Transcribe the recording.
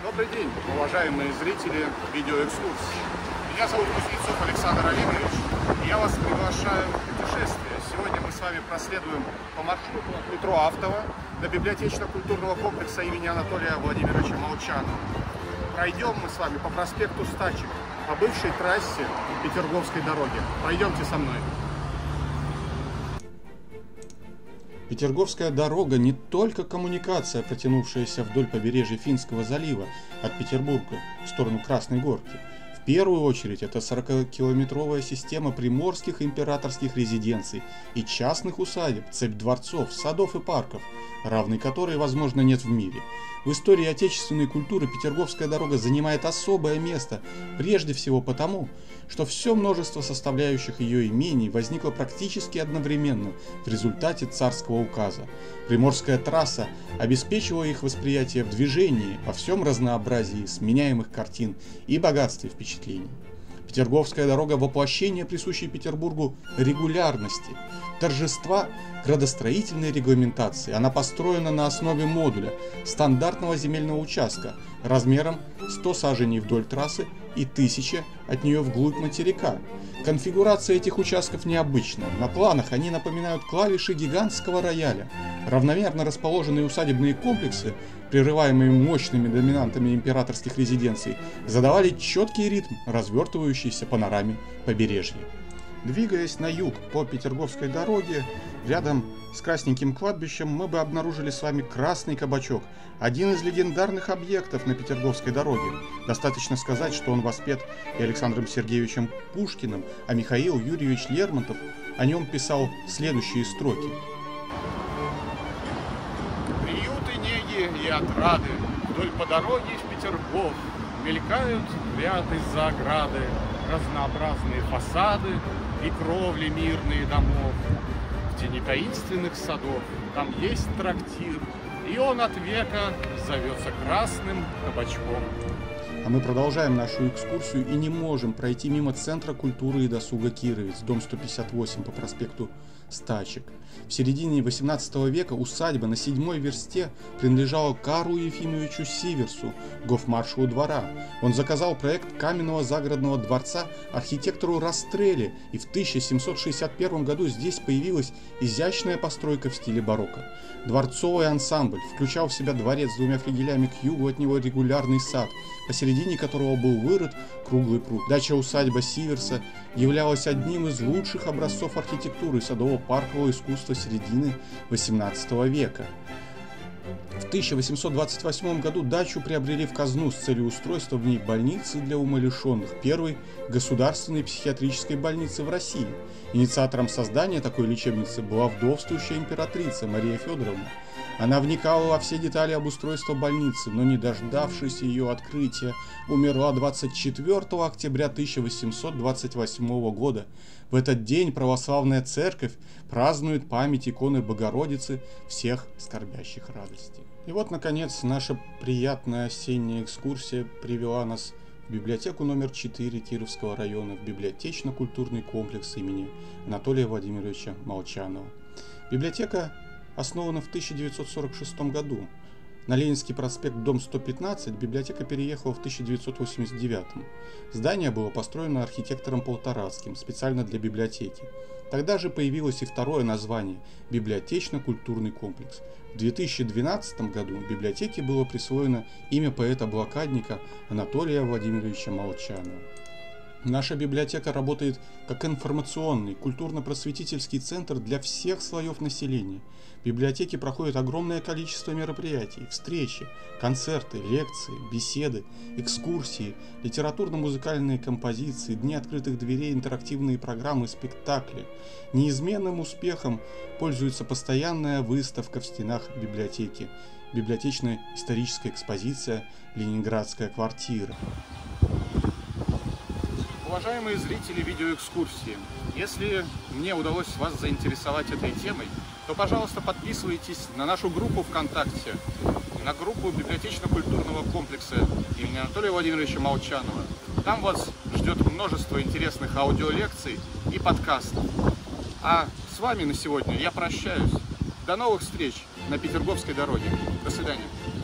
Добрый день, уважаемые зрители видеоэкскурсии. Меня зовут Кузнецов Александр Олегович, и я вас приглашаю в путешествие. Сегодня мы с вами проследуем по маршруту от метро Автово до библиотечно-культурного комплекса имени Анатолия Владимировича Молчанова. Пройдем мы с вами по проспекту Стачек, по бывшей трассе Петерговской дороги. Пойдемте со мной. Петерговская дорога не только коммуникация, протянувшаяся вдоль побережья Финского залива от Петербурга в сторону Красной Горки. В первую очередь это 40-километровая система приморских императорских резиденций и частных усадеб, цепь дворцов, садов и парков, равной которой, возможно, нет в мире. В истории отечественной культуры Петерговская дорога занимает особое место, прежде всего потому, что все множество составляющих ее имений возникло практически одновременно в результате царского указа. Приморская трасса обеспечивала их восприятие в движении во всем разнообразии сменяемых картин и богатстве впечатлений. Петерговская дорога – воплощение присущей Петербургу регулярности, торжества градостроительной регламентации. Она построена на основе модуля стандартного земельного участка размером 100 саженей вдоль трассы и 1000 от нее вглубь материка. Конфигурация этих участков необычна. На планах они напоминают клавиши гигантского рояля. Равномерно расположенные усадебные комплексы, прерываемые мощными доминантами императорских резиденций, задавали четкий ритм развертывающейся панораме побережья. Двигаясь на юг по Петерговской дороге, рядом с Красненьким кладбищем, мы бы обнаружили с вами Красный кабачок, один из легендарных объектов на Петерговской дороге. Достаточно сказать, что он воспет и Александром Сергеевичем Пушкиным, а Михаил Юрьевич Лермонтов о нем писал следующие строки. Приюты, неги и отрады вдоль по дороге в Петергоф мелькают ряд из-за ограды, разнообразные фасады и кровли мирные домов. В тени таинственных садов там есть трактир, и он от века зовется Красным кабачком. А мы продолжаем нашу экскурсию и не можем пройти мимо Центра культуры и досуга Кировец, дом 158 по проспекту Стачек. В середине 18 века усадьба на 7-й версте принадлежала Карлу Ефимовичу Сиверсу, гофмаршалу двора. Он заказал проект каменного загородного дворца архитектору Растрелли, и в 1761 году здесь появилась изящная постройка в стиле барокко. Дворцовый ансамбль включал в себя дворец с двумя флигелями, к югу от него регулярный сад, посередине которого был вырыт круглый пруд. Дача-усадьба Сиверса являлась одним из лучших образцов архитектуры садово-паркового искусства середины XVIII века. В 1828 году дачу приобрели в казну с целью устройства в ней больницы для умалишенных, первой государственной психиатрической больницы в России. Инициатором создания такой лечебницы была вдовствующая императрица Мария Федоровна. Она вникала во все детали обустройства больницы, но, не дождавшись ее открытия, умерла 24 октября 1828 года. В этот день православная церковь празднует память иконы Богородицы всех скорбящих радости. И вот, наконец, наша приятная осенняя экскурсия привела нас в библиотеку номер 4 Кировского района, в библиотечно-культурный комплекс имени Анатолия Владимировича Молчанова. Библиотека основана в 1946 году. На Ленинский проспект, дом 115, библиотека переехала в 1989. Здание было построено архитектором Полторацким специально для библиотеки. Тогда же появилось и второе название – библиотечно-культурный комплекс. В 2012 году библиотеке было присвоено имя поэта-блокадника Анатолия Владимировича Молчанова. Наша библиотека работает как информационный, культурно-просветительский центр для всех слоев населения. В библиотеке проходит огромное количество мероприятий, встречи, концерты, лекции, беседы, экскурсии, литературно-музыкальные композиции, дни открытых дверей, интерактивные программы, спектакли. Неизменным успехом пользуется постоянная выставка в стенах библиотеки, библиотечная историческая экспозиция «Ленинградская квартира». Уважаемые зрители видеоэкскурсии, если мне удалось вас заинтересовать этой темой, то, пожалуйста, подписывайтесь на нашу группу ВКонтакте, на группу библиотечно-культурного комплекса имени Анатолия Владимировича Молчанова. Там вас ждет множество интересных аудиолекций и подкастов. А с вами на сегодня я прощаюсь. До новых встреч на Петерговской дороге. До свидания.